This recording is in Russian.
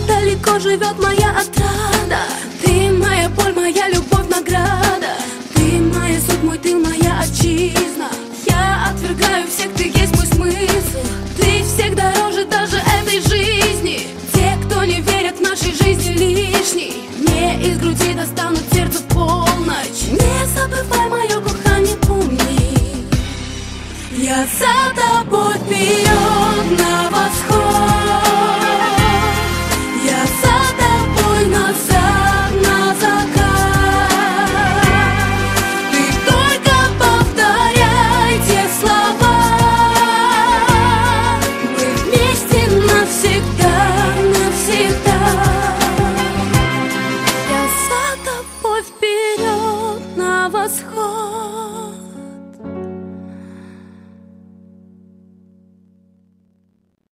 далеко живет моя отрада. Ты моя боль, моя любовь, награда. Ты моя суть, мой тыл, моя отчизна. Я отвергаю всех, ты есть мой смысл.